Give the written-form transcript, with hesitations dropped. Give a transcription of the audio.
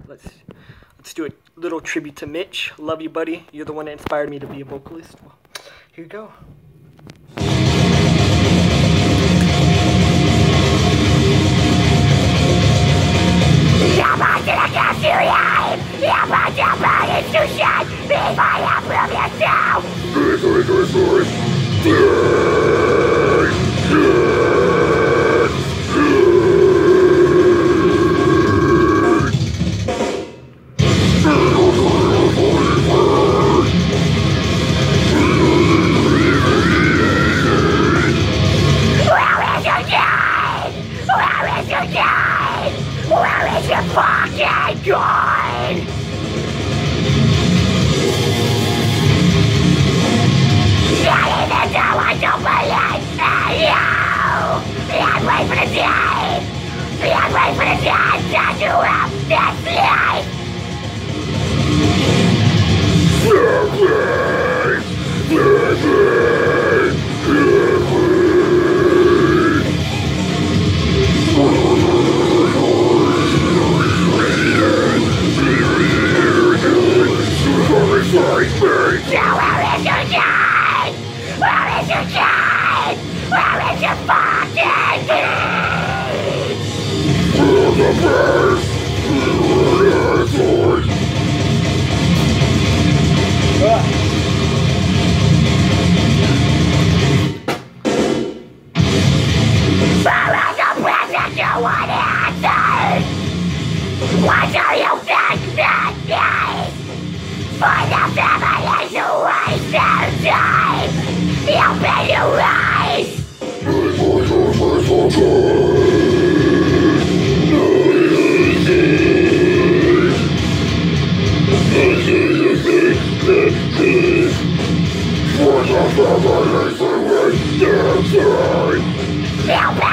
let's do a little tribute to Mitch. Love you, buddy. You're the one that inspired me to be a vocalist. Well, here you go. Where is your fucking gun? Not even though I don't believe in you! Can't wait for the day! Can't wait for the day to do up this life! Where is your gun? Where is your gun? Where is your fucking gun? You want answers? What do you think that is? For the families who waste their time, you'll pay your rise. For the families who waste their time, you'll pay